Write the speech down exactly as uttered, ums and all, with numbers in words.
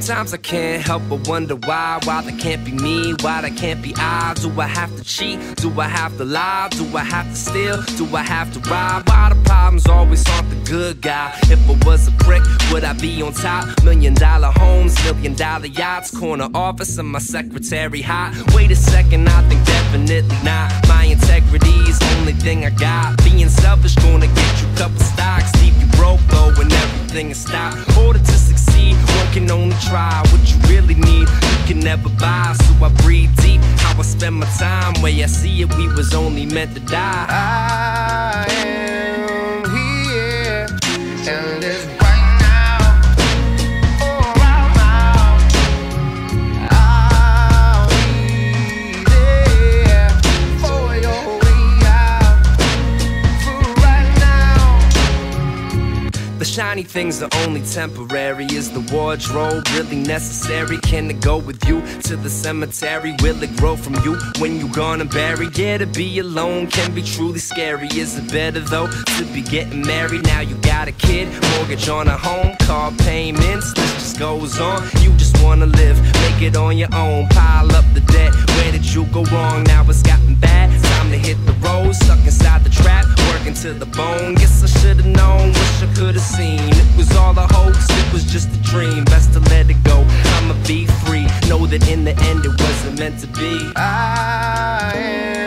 Sometimes I can't help but wonder why, why there can't be me, why there can't be I. Do I have to cheat? Do I have to lie? Do I have to steal? Do I have to rob? Why the problems always haunt the good guy? If I was a prick, would I be on top? Million dollar homes, million dollar yachts, corner office and my secretary hot. Wait a second, I think definitely not. My integrity's the only thing I got. Being selfish gonna get you a couple stocks, leave you broke though when everything is stopped. Order to succeed, one can only try. What you really need, you can never buy. So I breathe deep, how I spend my time. Way I see it, we was only meant to die. I am here, and it's right now, or right now. I'll be there for your way out, for right now. The shiny things are only temporary. Is the wardrobe really necessary? Can it go with you to the cemetery? Will it grow from you when you gonna bury? Yeah, to be alone can be truly scary. Is it better though to be getting married? Now you got a kid, mortgage on a home, car payments, this just goes on. You just wanna live, make it on your own, pile up the debt. Where did you go wrong? Now it's gotten bad, time to hit the road, stuck inside the trap, working to the bone. Guess I should've known, wish I could've seen. It was all a hoax, it was just a dream. Best to let it go, I'ma be free. Know that in the end it wasn't meant to be. I am